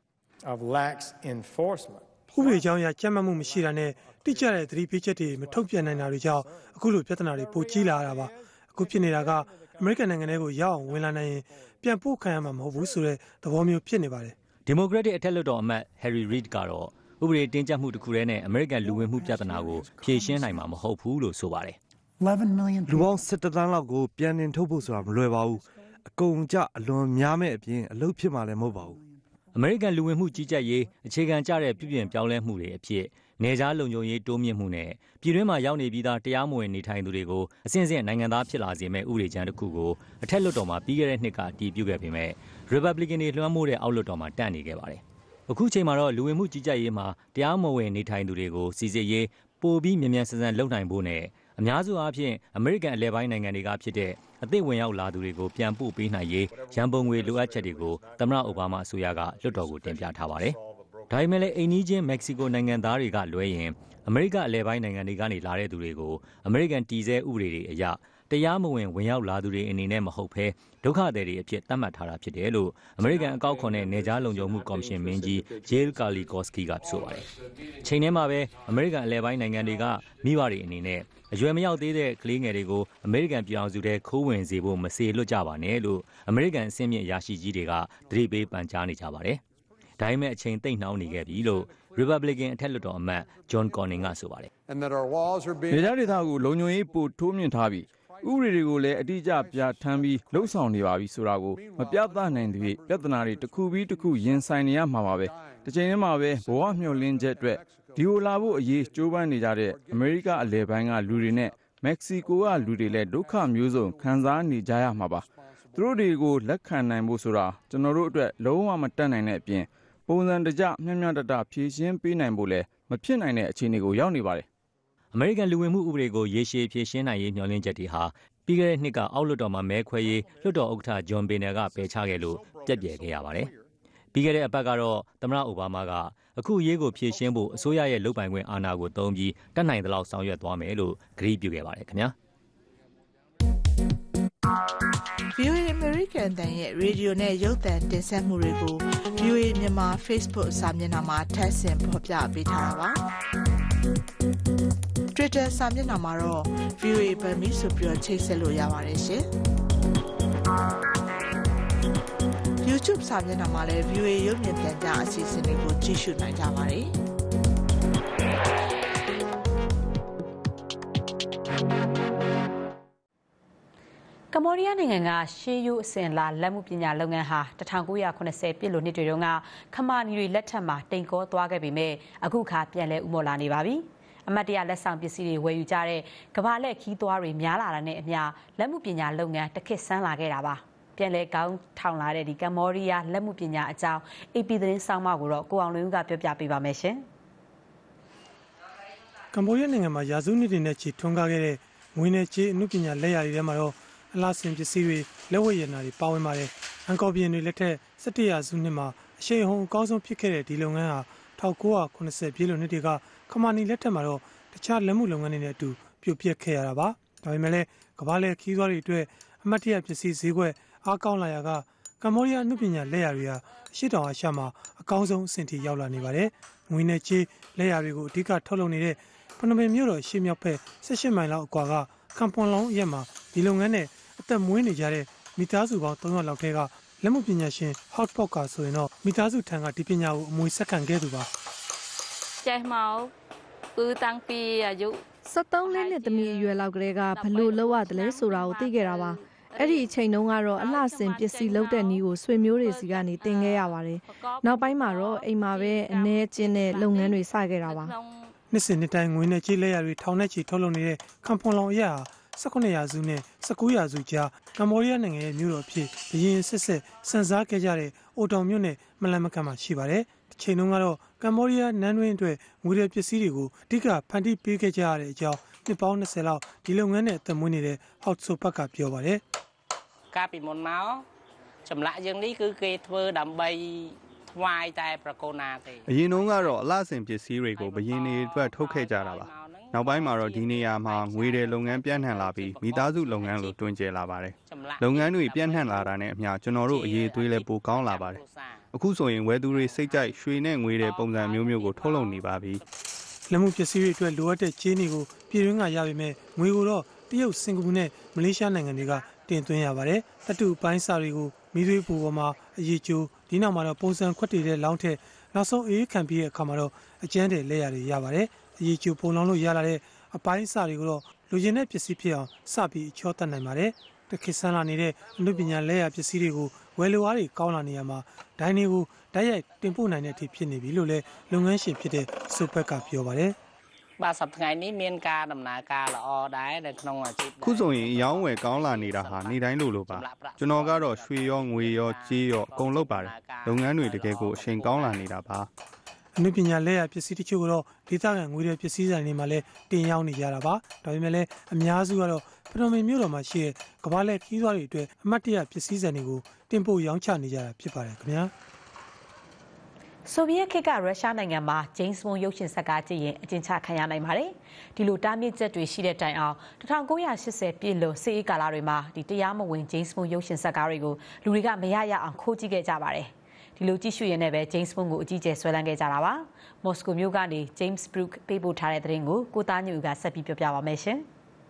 of lax enforcement ဥပဒေကြောင်းအရကြမ်းမှတ်မှုမရှိတာနဲ့တိကျတဲ့သတိပေးချက်တွေမထုတ်ပြန်နိုင်တာတွေကြောင့်အခုလိုပြဿနာတွေပိုကြီးလာတာပါအခုဖြစ်နေတာကအမေရိကန်နိုင်ငံထဲကိုရောက်အောင်ဝင်လာနိုင်ရင်ပြန်ပို့ခံရမှာမဟုတ်ဘူးဆိုတဲ့သဘောမျိုးဖြစ်နေပါတယ်ဒီမိုကရက်တစ်အထက်လွှတ်တော်အမတ် Harry Reid ကတော့ဥပဒေတင်းကျပ်မှုတစ်ခုတည်းနဲ့အမေရိကန်လူဝင်မှုပြဿနာကိုဖြေရှင်းနိုင်မှာမဟုတ်ဘူးလို့ဆိုပါတယ်လူပေါင်း၁၁တန်းလောက်ကိုပြန်နှင်ထုတ်ဖို့ဆိုတာမလွယ်ပါဘူးအကုန်ကြအလွန်များမဲ့အပြင်အလုပ်ဖြစ်မှာလည်းမဟုတ်ပါဘူးအမေရိကန်လူဝင်မှုကြီးကြပ်ရေးအခြေခံကျတဲ့ပြည်ပြင်ပြောင်းလဲမှုတွေအဖြစ်နေကြားလုံခြုံရေးတိုးမြင့်မှုနဲ့ပြည်တွင်းမှာရောက်နေပြီးသားတရားမဝင်နေထိုင်သူတွေကိုအစဉ်စဉ်နိုင်ငံသားဖြစ်လာစေမဲ့ဥပဒေကြမ်းတစ်ခုကိုအထက်လွှတ်တော်မှာပြီးခဲ့တဲ့နှစ်ကအတည်ပြုခဲ့ပေမဲ့ Republican တွေလွှမ်းမိုးတဲ့အောက်လွှတ်တော်မှာတန့်နေခဲ့ပါတယ်။အခုချိန်မှာတော့လူဝင်မှုကြီးကြပ်ရေးမှာတရားမဝင်နေထိုင်သူတွေကိုစီစစ်ရေးပိုပြီးမြန်မြန်ဆန်ဆန်လုပ်နိုင်ဖို့နဲ့အများစုအားဖြင့်အမေရိကန်အလဲပိုင်းနိုင်ငံတွေကဖြစ်တဲ့အသစ်ဝင်ရောက်လာသူတွေကိုပြန်ပို့ပေးနိုင်ရေးရန်ပုံငွေလိုအပ်ချက်တွေကိုသမ္မတအိုဘားမားအစိုးရကလွှတ်တော်ကိုတင်ပြထားပါတယ်။ဒါပေမဲ့လည်းအိမ်နီးချင်းမက္ကဆီကိုနိုင်ငံသားတွေကလွဲရင်အမေရိကအလဲပိုင်းနိုင်ငံတွေကနေလာတဲ့သူတွေကိုအမေရိကန်တည်ဆဲဥပဒေတွေအရတရားမဝင်ဝင်ရောက်လာသူတွေအနေနဲ့မဟုတ်ဘဲဒုက္ခသည်တွေအဖြစ်သတ်မှတ်ထားတာဖြစ်တယ်လို့အမေရိကန်အကောက်ခွန်နဲ့နေကြားလုံခြုံမှုကော်မရှင်မင်းကြီး Jill Karlikoski ကဆိုပါတယ်။ချိန်ထဲမှာပဲအမေရိကန်အလဲပိုင်းနိုင်ငံတွေကမိဘတွေအနေနဲ့အရွယ်မရောက်သေးတဲ့ကလေးငယ်တွေကိုအမေရိကန်ပြည်အောင်စုထဲခိုးဝင်စေဖို့မစေလွတ်ကြပါနဲ့လို့အမေရိကန်အဆင့်မြင့်အရာရှိကြီးတွေကသတိပေးပန်ကြားနေကြပါတယ်။ဒါပေမဲ့အချိန်သိမ့်နှောင်းနေခဲ့ပြီလို့ Republican အထက်လွှတ်တော်အမတ် John Cornyn ကဆိုပါတယ်။ဒေသဒေသကိုလုံခြုံရေးပိုထိုးမြင့်ထားပြီးဥပဒေတွေကိုလည်းအတိအကျပြဋ္ဌာန်းပြီးလှုပ်ဆောင်နေပါပြီဆိုတာကိုမပြသနိုင်တဲ့ပြဿနာတွေတစ်ခုပြီးတစ်ခုရင်ဆိုင်နေရမှာပါပဲတစ်ချိန်တည်းမှာပဲဘဝမျှော်လင့်ချက်အတွက်ဒီလိုလာဖို့အရေးကြိုးပမ်းနေကြတဲ့အမေရိကအလယ်ပိုင်းကလူတွေနဲ့မက္ကဆီကိုကလူတွေလည်းဒုက္ခမျိုးစုံခံစားနေကြရမှာပါသူတို့တွေကိုလက်ခံနိုင်ဖို့ဆိုတာကျွန်တော်တို့အတွက်လုံးဝမတတ်နိုင်တဲ့အပြင်ပုံစံတကျမျှမျှတတဖြည့်ရှင်းပေးနိုင်ဖို့လည်းမဖြစ်နိုင်တဲ့အခြေအနေကိုရောက်နေပါတယ်အမေရိကန်လူဝင်မှုဥပဒေကိုရေရှည်ဖြည့်ရှင်းနိုင်ရေးမျှော်လင့်ချက်တွေဟာပြီးခဲ့တဲ့နှစ်ကအောက်လွှတ်တော်မှာမဲခွဲရေးလွှတ်တော်ဥက္ကဋ္ဌဂျွန်ဘေနယ်ကပယ်ချခဲ့လို့ပြက်ပြယ်ခဲ့ရပါတယ်ပြီးခဲ့တဲ့အပတ်ကတော့သမ္မတအိုဘားမားကအခုအရေးကိုဖြည့်ရှင်းဖို့အစိုးရရဲ့လုပ်ပိုင်ခွင့်အာဏာကိုသုံးပြီးတတ်နိုင်သလောက်ဆောင်ရွက်သွားမယ်လို့ကတိပြုခဲ့ပါတယ်ခင်ဗျာဗီအိုအေ American တန်ရဲ့ရေဒီယိုနဲ့ရုပ်သံတင်ဆက်မှုတွေကို ဗီအိုအေ မြန်မာ Facebook စာမျက်နှာမှာထပ်ဆင့်ဖော်ပြပေးထားတာပါ Twitter စာမျက်နှာမှာတော့ ဗီအိုအေ Burmese ဆိုပြီးတော့ချိတ်ဆက်လို့ရပါတယ်ရှင် YouTube စာမျက်နှာမှာလည်း ဗီအိုအေ ရုပ်မြင်သံကြားအစီအစဉ်တွေကိုကြည့်ရှုနိုင်ကြပါတယ်ကမ္ဘောဒီးယားနိုင်ငံကရှေးရိုးအစဉ်လာလက်မှုပညာလုပ်ငန်းဟာ၁၉၇၀ပြည့်လို့နှစ်တွေတုန်းကခမာနီတွေလက်ထက်မှာတိမ်ကောသွားခဲ့ပေမဲ့အခုခါပြန်လဲဥမော်လာနေပါပြီအမတ်တရလက်ဆောင်ပစ္စည်းတွေဝယ်ယူကြတဲ့ကမ္ဘာလက်ခီးသွားတွေများလာတာနဲ့အမျှလက်မှုပညာလုပ်ငန်းတစ်ခေတ်ဆန်းလာခဲ့တာပါပြန်လဲကောင်းထောင်လာတဲ့ဒီကမ္ဘောဒီးယားလက်မှုပညာအကြောင်း အေပီ သတင်းဆောင်းပါးကိုတော့ကိုအောင်လွင်ဦးကပြောပြပေးပါမယ်ရှင်ကမ္ဘောဒီးယားနိုင်ငံမှာရာစုနှစ်တွေနဲ့ချီထွန်းကားခဲ့တဲ့ငွေနဲ့ကြေးအမှုပညာလက်ရာတွေထဲမှာတော့အလားစင်ပစ္စည်းတွေလက်ဝတ်ရတနာတွေပါဝင်ပါတယ်အန်ကော်ဘီယန်တွေလက်ထက်၁၁ရာစုနှစ်မှာအရှိန်အဟုန်အကောင်းဆုံးဖြစ်ခဲ့တဲ့ဒီလုပ်ငန်းဟာ၁၉၇၀ပြည့်လို့နှစ်တွေကခမာနီလက်ထက်မှာတော့တခြားလက်မှုလုပ်ငန်းတွေနဲ့အတူပြုတ်ပြက်ခဲ့ရတာပါဒါပေမဲ့လည်းကမ္ဘာလဲခီးသွားတွေအတွက်အမတ်တရပစ္စည်းဈေးကွက်အားကောင်းလာရာကကမ္ဘောဒီးယားအမှုပညာလက်ရာတွေဟာအရှိတောင်အာရှမှာအကောင်းဆုံးအဆင့်ထိရောက်လာနေပါတယ်ငွေနဲ့ကြေးလက်ရာတွေကိုအဓိကထုတ်လုပ်နေတဲ့ဖနွမ်ပင်မြို့တော်ရှေ့မြောက်ဘက်၁၈မိုင်လောက်အကွာကကမ်ပွန်လောင်းရက်မှာဒီလုပ်ငန်းနဲ့အသက်မွေးနေကြတဲ့မိသားစုပေါင်း၃ယောက်လောက်ထဲကလက်မှုပညာရှင် Hot Poker ဆိုရင်တော့မိသားစုထံကဒီပညာကိုအမွေဆက်ခံခဲ့သူပါကျဲမောင်ပူတန်းပီအယုစက်သုံးလေးနှစ်သမီးအရွယ်လောက်ကလေးကဘလို့လောက်ရတယ်လဲဆိုတာကိုသိခဲ့တာပါအဲ့ဒီအချိန်တုန်းကတော့အလှဆင်ပစ္စည်းလုပ်တဲ့နည်းကိုဆွေမျိုးတွေစီကနေသင်ခဲ့ရပါတယ်နောက်ပိုင်းမှာတော့အိမ်မှာပဲအ ਨੇ ကျင်းတဲ့လုပ်ငန်းတွေစခဲ့တာပါနှစ်စဉ်နှစ်တိုင်းငွေနဲ့ကြေးလက်ရာတွေထောင်နဲ့ချီထုတ်လုပ်နေတဲ့ကမ်ပွန်လောင်အရာ၁၉ရာစုနဲ့၁၉ရာစုကြားကမ္ဘောဒီးယားနိုင်ငံရဲ့မြို့တော်ဖြစ်ဘရင်ဆက်ဆက်စံစားခဲ့ကြတဲ့အိုတောင်မြို့နယ်မလန်မကန်မှာရှိပါတယ်။တစ်ချိန်လုံးကတော့ကမ္ဘောဒီးယားနန်းတွင်းအတွက်ငွေရပစ္စည်းတွေကိုအဓိကဖန်တီးပေးခဲ့ကြရတဲ့အကြောင်းနှစ်ပေါင်း၂၀လောက်ဒီလုပ်ငန်းနဲ့အသက်မွေးနေတဲ့ဟော့ဆိုပတ်ကပြောပါတယ်။ကာပီမွန်မောចម្លាក់យ៉ាងនេះគឺគេធ្វើដើម្បីថ្វាយតែប្រកូណាទេအရင်တုန်းကတော့အလှဆင်ပစ္စည်းတွေကိုဘရင်တွေအတွက်ထုတ်ခဲ့ကြတာပါနောက်ပိုင်းမှာတော့ဒီနေရာမှာငွေတွေလုပ်ငန်းပြန့်နှံ့လာပြီးမိသားစုလုပ်ငန်းလိုတွင်ကျယ်လာပါတယ်လုပ်ငန်းတွေပြန့်နှံ့လာတာနဲ့အမျှကျွန်တော်တို့အရေးသွေးလည်းပိုကောင်းလာပါတယ်အခုဆိုရင်ဝယ်သူတွေစိတ်ကြိုက်ရွှေနဲ့ငွေတွေပုံစံမျိုးမျိုးကိုထုတ်လုပ်နေပါပြီလက်မှုပစ္စည်းတွေအတွက်လိုအပ်တဲ့ကြေးတွေကိုပြည်တွင်းကရပေမဲ့ငွေကိုတော့တရုတ်စင်ကာပူနဲ့မလေးရှားနိုင်ငံတွေကတင်သွင်းရပါတယ်တတူပိုင်းစာတွေကိုမိသွေးပူပေါ်မှာအရေးကျိုးဒီနောက်မှာတော့ပုံစံခွက်တွေတဲ့လောင်းထက်နောက်ဆုံးအေးခံပြီးတဲ့အခါမှာတော့အကျန်းတဲ့လက်ရတွေရပါတယ်အရေးကျိုးပုံလောင်းလို့ရလာတဲ့အပိုင်းအစတွေကိုတော့လူကျင်တဲ့ပစ္စည်းဖြစ်အောင်စပြီးအချောတတ်နိုင်ပါတယ်တခေတ်ဆန်းလာနေတဲ့အမှုပညာလက်ရပစ္စည်းတွေကိုဝယ်လိုအားတွေကောင်းလာနေရမှာဒိုင်းတွေကိုဓာတ်ရိုက်တင်ပို့နိုင်တဲ့အထိဖြစ်နေပြီလို့လည်းလုပ်ငန်းရှင်ဖြစ်တဲ့ဆိုပက်ကပြောပါတယ်បាទសប្តាហ៍នេះមានការដំណើរការល្អដែរនៅក្នុងអាជីពခုဆိုရင်ရောင်းဝယ်ကောင်းလာနေတာဟာနေ့တိုင်းလိုလိုပါကျွန်တော်ကတော့ရွှေရောငွေရောကြေးရောအကုန်လုပ်ပါတယ်လုပ်ငန်းတွေတကယ်ကိုအချိန်ကောင်းလာနေတာပါအမှုပညာလက်ရပစ္စည်းတချို့ကတော့ဒေသခံငွေတွေပစ္စည်းဆိုင်တွေမှာလည်းတင်ရောက်နေကြတာပါဒါပေမဲ့လည်းအများစုကတော့ဖနွမ်ပင်မြို့တော်မှာရှိတဲ့ကမ္ဘာလက်ခီးသွားတွေအတွက်အမတ်တရပစ္စည်းဆိုင်တွေကိုတင်ပို့ရောင်းချနေကြတာဖြစ်ပါတယ်ခင်ဗျာဆိုဗီယက်ခေတ်ကရုရှားနိုင်ငံမှာဂျိမ်းစ်ဘွန်ရုပ်ရှင်ဇာတ်ကားကြည့်ရင်အကျဉ်းချခံရနိုင်ပါတယ်ဒီလိုတားမြစ်ချက်တွေရှိတဲ့တိုင်အောင်၁၉၈၀ပြည့်လို့စစ်အေးကာလတွေမှာဒီတရားမဝင်ဂျိမ်းစ်ဘွန်ရုပ်ရှင်ဇာတ်ကားတွေကိုလူတွေကမရရအောင်ခိုးကြည့်ခဲ့ကြပါတယ်ဒီလိုကြည့်ရှုရင်းနဲ့ပဲဂျိမ်းစ်ဘွန်ကိုအကြီးကျယ်ဆွဲလန်းခဲ့ကြတာပါမော်စကိုမြို့ကနေဂျိမ်းစ်ဘရုခ်ပေးပို့ထားတဲ့သတင်းကိုကိုသားညူကဆက်ပြီးပြောပြပါမယ်ရှင်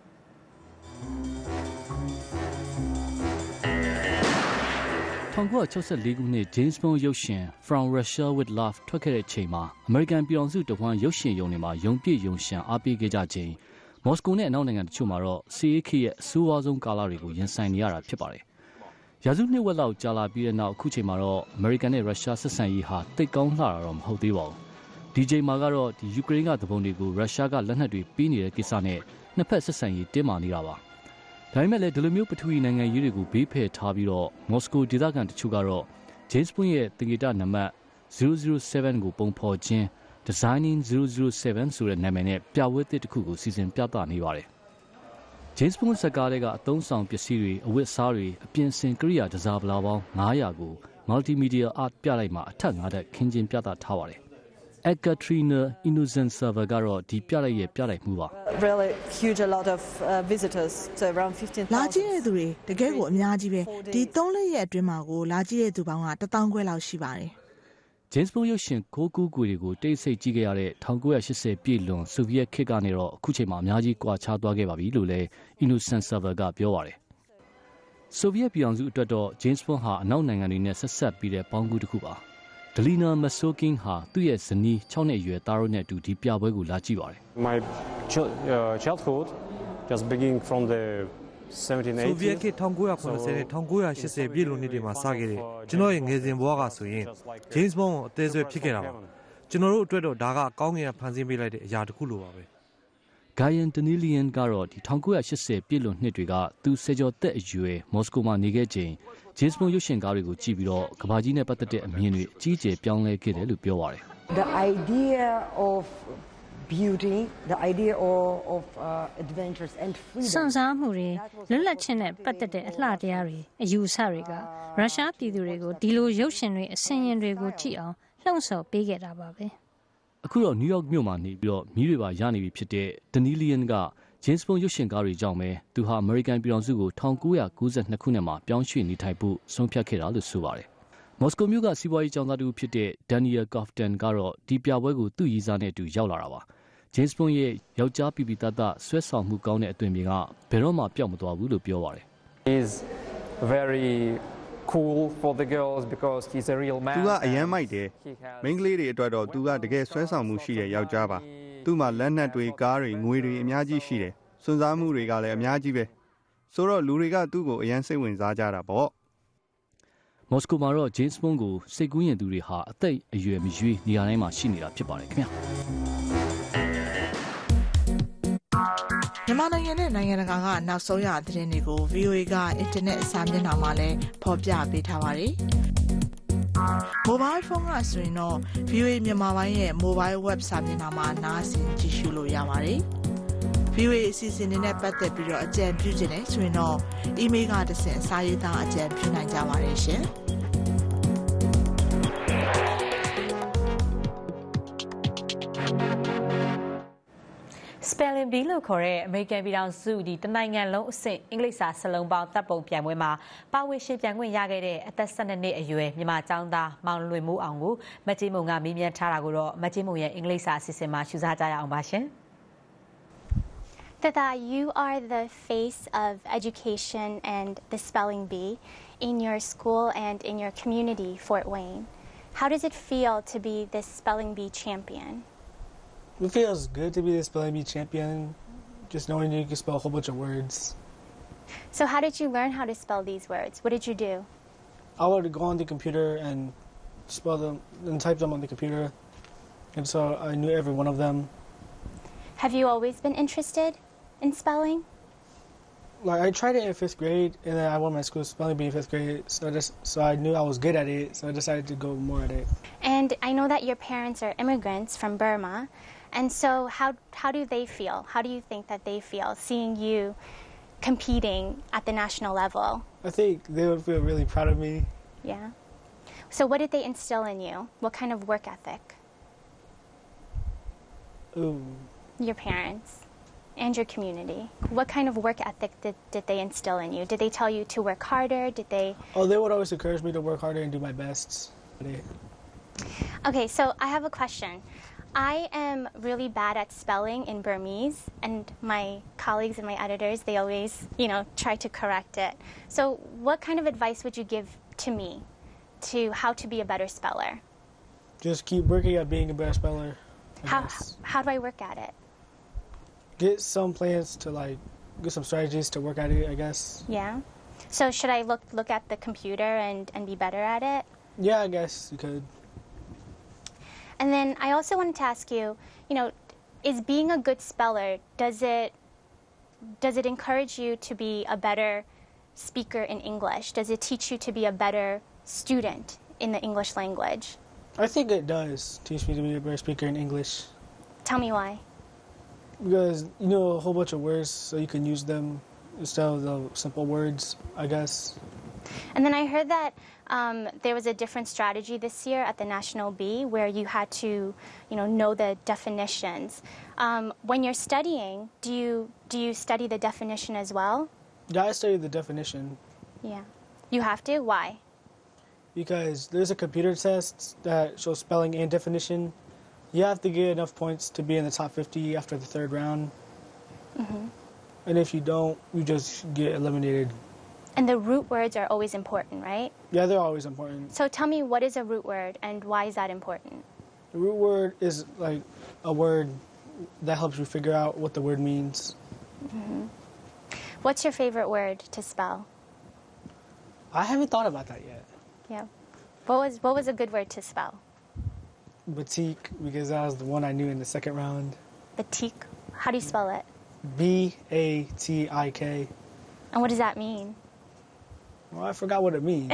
၁၉၆၄ခုနှစ် James Bond ရုပ်ရှင် From Russia with Love ထွက်ခဲ့တဲ့ချိန်မှာ American ပြည်တော်စုတဝန်းရုပ်ရှင်ရုံတွေမှာယုံပြည့်ယုံရှံအားပေးခဲ့ကြချိန်မော်စကိုနဲ့အနောက်နိုင်ငံတချို့မှာတော့စီအေးခေရဲ့အဆိုးဝါးဆုံးကာလတွေကိုရင်ဆိုင်နေရတာဖြစ်ပါတယ်။ရာစုနှစ်ဝက်လောက်ကြာလာပြီးတဲ့နောက်အခုချိန်မှာတော့အမေရိကန်နဲ့ရုရှားဆက်ဆံရေးဟာတိတ်ကောင်းလှတာတော့မဟုတ်သေးပါဘူး။ဒီချိန်မှာကတော့ဒီယူကရိန်းကသဘုံတွေကိုရုရှားကလက်နက်တွေပေးနေတဲ့ကိစ္စနဲ့နှစ်ဖက်ဆက်ဆံရေးတင်းမာနေတာပါ။ဒါပေမဲ့လည်းဒီလိုမျိုးပထဝီနိုင်ငံရေးတွေကိုဘေးဖယ်ထားပြီးတော့မော်စကိုဒေသခံတချို့ကတော့ James Bond ရဲ့သင်္ကေတနံပါတ်zero zero sevenကိုပုံဖော်ခြင်း Designing zero zero seven ဆိုတဲ့နာမည်နဲ့ပြပွဲသစ်တစ်ခုကိုစီစဉ်ပြသနေပါတယ်။ James Bond ဇာတ်ကားတွေကအသုံးဆောင်ပစ္စည်းတွေအဝတ်အစားတွေအပြင်ဆင်ကိရိယာတစားပလာပေါင်းnine hundredကို Multimedia Art ပြလိုက်မှာအထက်၅တက်ခင်းကျင်းပြသထားပါတယ်။ Ekaterina Innocent-Server ကတော့ဒီပြလိုက်ရဲ့ပြလိုက်မှုပါ။ Really huge a lot of uh, visitors so around fifteen thousand လာကြည့်တဲ့သူတွေတကယ်ကိုအများကြီးပဲဒီသုံးလေးရက်အတွင်းမှာကိုလာကြည့်တဲ့သူပေါင်းကone thousandခွဲလောက်ရှိပါတယ်။ James Bond ရုပ်ရှင်ကိုကူးကွေတွေကိုတိတ်ဆိတ်ကြည့်ခဲ့ရတဲ့nineteen eightyပြည့်လွန်ဆိုဗီယက်ခေတ်ကနေတော့အခုချိန်မှာအများကြီးကွာခြားသွားခဲ့ပါပြီလို့လည်း Innocent-Server ကပြောပါတယ်။ဆိုဗီယက်ပြည်အောင်စုအတွက်တော့ James Bond ဟာအနောက်နိုင်ငံတွေနဲ့ဆက်ဆက်ပြီးတဲ့ပေါင်းကူးတစ်ခုပါ။ Delina Masokin ဟာသူ့ရဲ့ဇနီးsixနှစ်အရွယ်သားတို့နဲ့အတူဒီပြပွဲကိုလာကြည့်ပါတယ်။ My childhood just beginning from the seventeen eighties ဆိုဗီယက်ခေတ်nineteen seventyနဲ့nineteen eightyပြည့်လွန်နှစ်တွေမှာစခဲ့တဲ့ကျွန်တော်ရဲ့ငယ်စဉ်ဘဝကဆိုရင် James Bond ကိုအသေးဆွဲဖြစ်ခဲ့တာပါကျွန်တော်တို့အတွက်တော့ဒါကအကောင်းငယ်ဖန်ဆင်းပေးလိုက်တဲ့အရာတစ်ခုလိုပါပဲ Guyan Danilian ကတော့ဒီnineteen eightyပြည့်လွန်နှစ်တွေကသူဆယ်ကျော်သက်အရွယ်မော်စကိုမှာနေခဲ့ချိန် James Bond ရုပ်ရှင်ကားတွေကိုကြည့်ပြီးတော့ကမ္ဘာကြီးနဲ့ပတ်သက်တဲ့အမြင်တွေအကြီးအကျယ်ပြောင်းလဲခဲ့တယ်လို့ပြောပါတယ် The idea of beauty the idea of, of uh, adventures and freedom စွန့်စားမှုတွေလွတ်လပ်ခြင်းနဲ့ပတ်သက်တဲ့အလှတရားတွေအယူအဆတွေကရုရှားပြည်သူတွေကိုဒီလိုရုပ်ရှင်တွေအစင်ရင်တွေကိုကြည့်အောင်လှုံ့ဆော်ပေးခဲ့တာပါပဲအခုတော့နယူးယောက်မြို့မှာနေပြီးတော့မြီးတွေပါရနေပြီဖြစ်တဲ့ Danilian က James Bond ရုပ်ရှင်ကားတွေကြောင့်ပဲသူဟာ American ပြည်ထောင်စုကိုnineteen ninety-twoခုနှစ်မှာပြောင်းရွှေ့နေထိုင်ဖို့ဆုံးဖြတ်ခဲ့တာလို့ဆိုပါတယ်မော်စကိုမြို့ကစီးပွားရေးကျောင်းသားတူဖြစ်တဲ့ Daniel Koftan ကတော့ဒီပြပွဲကိုသူ့ရည်စားနဲ့အတူရောက်လာတာပါJames Bond ရဲ့ယောက်ျားပီပီတတ်တဆွဲဆောင်မှုကောင်းတဲ့အသွင်တွေကဘယ်တော့မှပျောက်မသွားဘူးလို့ပြောပါတယ် He's very cool for the girls because he's a real man သူကအရန်မိုက်တယ်မိန်းကလေးတွေအတွက်တော့သူကတကယ်ဆွဲဆောင်မှုရှိတဲ့ယောက်ျားပါသူ့မှာလက်နက်တွေကားတွေငွေတွေအများကြီးရှိတယ်စွန့်စားမှုတွေကလည်းအများကြီးပဲဆိုတော့လူတွေကသူ့ကိုအရန်စိတ်ဝင်စားကြတာပေါ့မော်စကိုမှာတော့ James Bond ကိုစိတ်ကူးရင်သူတွေဟာအသက်အရွယ်မရွေးနေရာတိုင်းမှာရှိနေတာဖြစ်ပါတယ်ခင်ဗျာမြန်မာနိုင်ငံနဲ့နိုင်ငံတကာကနောက်ဆုံးရသတင်းတွေကို V O A ကအင်တာနက်စာမျက်နှာမှာလည်းဖော်ပြပေးထားပါတယ်။ Mobile phone ကဆိုရင်တော့ V O A မြန်မာပိုင်းရဲ့ mobile web စာမျက်နှာမှာနားဆင်ကြည့်ရှုလို့ရပါတယ်။ V O A အစီအစဉ်တွေနဲ့ပတ်သက်ပြီးတော့အကြံပြုခြင်းနဲ့ဆိုရင်တော့ email ကတဆင့်စာရေးသားအကြံပြုနိုင်ကြပါတယ်ရှင်။ Spelling Bee လို့ခေါ်တဲ့အမေရိကန်ပြည်ထောင်စုဒီတနိုင်ငံလုံးအဆင့်အင်္ဂလိပ်စာစလုံးပေါင်းတပ်ပုံပြိုင်ပွဲမှာပါဝင်ရှင်ပြိုင်ခွင့်ရခဲ့တဲ့အသက်twelveနှစ်အရွယ်မြန်မာကျောင်းသားမောင်လွင်မိုးအောင်ကိုမကြီးမုံကမေးမြန်းထားတာကိုတော့မကြီးမုံရဲ့အင်္ဂလိပ်စာအစီအစဉ်မှာရှုစားကြရအောင်ပါရှင် Tata, you are the face of education and the Spelling Bee in your school and in your community, Fort Wayne. How does it feel to be the Spelling Bee champion? It feels good to be the Spelling Bee champion, just knowing you can spell a whole bunch of words. So how did you learn how to spell these words? What did you do? I would go on the computer and spell them and type them on the computer, and so I knew every one of them. Have you always been interested in spelling? Like I tried it in fifth grade, and then I won my school spelling bee in fifth grade, so I just so I knew I was good at it, so I decided to go more at it. And I know that your parents are immigrants from Burma, and so how how do they feel? How do you think that they feel seeing you competing at the national level? I think they would feel really proud of me. Yeah. So what did they instill in you? What kind of work ethic? Ooh. Your parents. And your community. What kind of work ethic did, did they instill in you? Did they tell you to work harder? Did they... Oh, they would always encourage me to work harder and do my best. Okay, so I have a question. I am really bad at spelling in Burmese, and my colleagues and my editors, they always, you know, try to correct it. So what kind of advice would you give to me to how to be a better speller? Just keep working at being a better speller. How, how do I work at it? get some plans to like get some strategies to work at it, I guess. Yeah. So should I look look at the computer and, and be better at it? Yeah, I guess you could. And then I also wanted to ask you, you know, is being a good speller, does it does it encourage you to be a better speaker in English? Does it teach you to be a better student in the English language? I think it does teach me to be a better speaker in English. Tell me why. Because you know a whole bunch of words, so you can use them instead of the simple words, I guess. And then I heard that um, there was a different strategy this year at the National B where you had to, you know, know the definitions. Um, when you're studying, do you do you study the definition as well? Yeah, I study the definition. Yeah. You have to? Why? Because there's a computer test that shows spelling and definition. You have to get enough points to be in the top fifty after the third round. Mm-hmm. And if you don't, you just get eliminated. And the root words are always important, right? Yeah, they're always important. So tell me, what is a root word and why is that important? The root word is like a word that helps you figure out what the word means. Mm-hmm. What's your favorite word to spell? I haven't thought about that yet. Yeah. What was what was a good word to spell? Batik, because that was the one I knew in the second round. Batik. How do you spell it? B A T I K. And what does that mean? Well, I forgot what it means.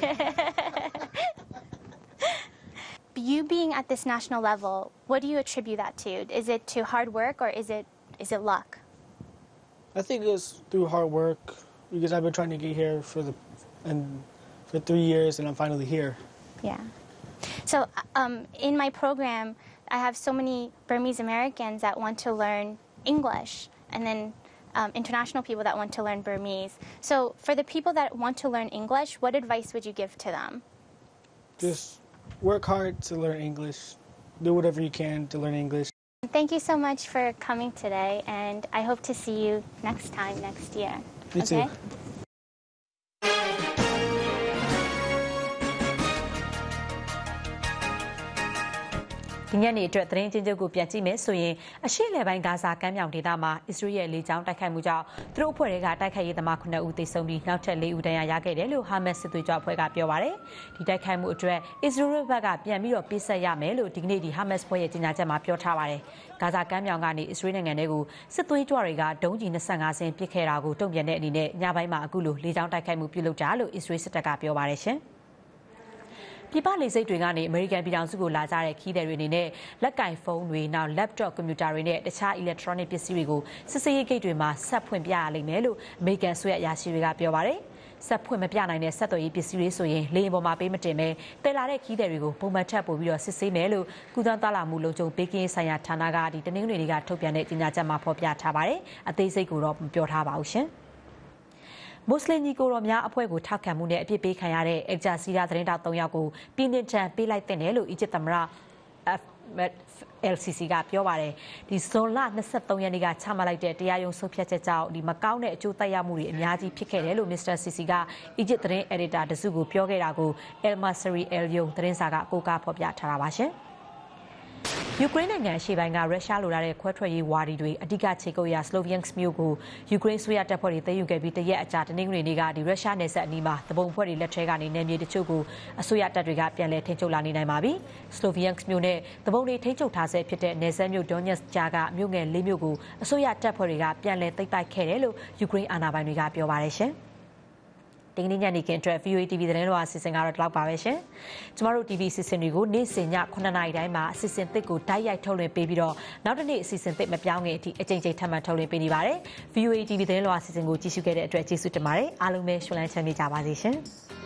You being at this national level, what do you attribute that to? Is it to hard work or is it is it luck? I think it's through hard work because I've been trying to get here for the and for three years and I'm finally here. Yeah. So um, in my program, I have so many Burmese Americans that want to learn English, and then um, international people that want to learn Burmese. So for the people that want to learn English, what advice would you give to them? Just work hard to learn English. Do whatever you can to learn English. Thank you so much for coming today, and I hope to see you next time, next year. You okay? too. ။ဒီညနေအတွက်သတင်းချင်းချုပ်ကိုပြန်ကြည့်မယ်ဆိုရင်အရှေ့အလယ်ပိုင်းဂါဇာကမ်းမြောင်ဒေသမှာအစ္စရေးရဲ့လေကြောင်းတိုက်ခိုက်မှုကြောင့်သူတို့အဖွဲ့တွေကတိုက်ခိုက်ရေးသမားခုနှစ်ဦးသေဆုံးပြီးနောက်ထပ်လေးဦးဒဏ်ရာရခဲ့တယ်လို့ဟာမတ်စစ်သွေးကြွအဖွဲ့ကပြောပါတယ်။ဒီတိုက်ခိုက်မှုအတွက်အစ္စရေးဘက်ကပြန်ပြီးတော့ပေးဆက်ရမယ်လို့ဒီကနေ့ဒီဟာမတ်အဖွဲ့ရဲ့ကြေညာချက်မှာပြောထားပါတယ်။ဂါဇာကမ်းမြောင်ကနေအစ္စရေးနိုင်ငံတွေကိုစစ်သွေးကြွတွေကဒုံးကျည်၂၅စင်းပစ်ခဲ့တာကိုတုံ့ပြန်တဲ့အနေနဲ့ညပိုင်းမှာအခုလိုလေကြောင်းတိုက်ခိုက်မှုပြုလုပ်ကြလို့အစ္စရေးစစ်တပ်ကပြောပါတယ်ရှင်။ပြပလေစိတ်တွေကနေအမေရိကန်ပြည်ထောင်စုကိုလာကြတဲ့ခီးသည်တွေအနေနဲ့လက်ကင်ဖုန်းတွေနောက် laptop ကွန်ပျူတာတွေနဲ့တခြား electronic ပစ္စည်းတွေကိုစစ်ဆေးရေးဂိတ်တွေမှာဆက်ဖွင့်ပြရလိမ့်မယ်လို့အမေရိကန်ဆွေရအရာရှိတွေကပြောပါတယ်။ဆက်ဖွင့်မပြနိုင်တဲ့ဆက်သွယ်ရေးပစ္စည်းတွေဆိုရင်လေယာဉ်ပေါ်မှာပေးမတင်ပဲတည်လာတဲ့ခီးသည်တွေကိုပုံမှန်ထပ်ပို့ပြီးတော့စစ်ဆေးမယ်လို့ကုသသားလာမှုလုံခြုံပေးကင်းဆိုင်ရာဌာနကဒီတနင်္ဂနွေနေ့ကထုတ်ပြန်တဲ့ကြေညာချက်မှာဖော်ပြထားပါတယ်။အသေးစိတ်ကိုတော့မပြောထားပါဘူးရှင်။မွတ်စလင်ညီကိုတော်များအဖွဲ့ကိုထောက်ခံမှုနဲ့အပြစ်ပေးခံရတဲ့အဂျာစီရာသတင်းတောက်၃ယောက်ကိုပြည်နှင်ချန်ပေးလိုက်တဲ့နယ်လို့အီဂျစ်သမ္မတ အယ် စီ စီ ကပြောပါတယ်ဒီဇွန်လ၂၃ရက်နေ့ကချမှတ်လိုက်တဲ့တရားရုံးဆုံးဖြတ်ချက်ကြောင့်ဒီမကောင်းတဲ့အကျိုးသက်ရောက်မှုတွေအများကြီးဖြစ်ခဲ့တယ်လို့မစ္စတာ စီ စီ ကအီဂျစ်သတင်းအယ်ဒီတာတစုကိုပြောခဲ့တာကို El Masri El Yom သတင်းစာကအကိုးကားဖော်ပြထားတာပါရှင်ယူကရိန်းနိုင်ငံရှေ့ပိုင်းကရုရှားလိုလားတဲ့ခွဲထွက်ရေးဝါဒီတွေအဓိကခြေကုပ်ရာစလိုဗီယန်စ်မြို့ကိုယူကရိန်းဆွေးရတပ်ဖွဲ့တွေသိမ်းယူခဲ့ပြီးတရက်အကြာတနင်္ဂနွေနေ့ကဒီရုရှားနယ်စပ်အနီးမှာတပုံဖွဲ့တွေလက်ထဲကနေနယ်မြေတချို့ကိုအစိုးရတပ်တွေကပြန်လည်ထိန်းချုပ်လာနေနိုင်ပါပြီစလိုဗီယန်စ်မြို့နဲ့တပုံတွေထိန်းချုပ်ထားဆဲဖြစ်တဲ့နယ်စပ်မြို့ဒွန်ညက်စ်ကြားကမြို့ငယ်လေးမြို့ကိုအစိုးရတပ်ဖွဲ့တွေကပြန်လည်သိမ်းပိုက်ခဲ့တယ်လို့ယူကရိန်းအာဏာပိုင်တွေကပြောပါတယ်ရှင်ဒီကနေ့ညနေခင်းအတွက် ဗီ အို အေ တီ ဗီ သတင်းလွှာအစီအစဉ်ကတော့ဒီလောက်ပါပဲရှင်။ကျမတို့ တီ ဗီ အစီအစဉ်တွေကိုနေ့စဉ်ညခုနှစ်နာရီတိုင်းမှာအစီအစဉ်သစ်ကိုတိုက်ရိုက်ထုတ်လွှင့်ပေးပြီးတော့နောက်တစ်နေ့အစီအစဉ်သစ်မပြောင်းခင်အထိအကြိမ်ကြိမ်ထပ်မံထုတ်လွှင့်ပေးနေပါတယ်။ ဗီ အို အေ တီ ဗီ သတင်းလွှာအစီအစဉ်ကိုကြည့်ရှုခဲ့တဲ့အတွက်ကျေးဇူးတင်ပါတယ်။အားလုံးပဲရှင်လန်းချမ်းမြေ့ကြပါစေရှင်။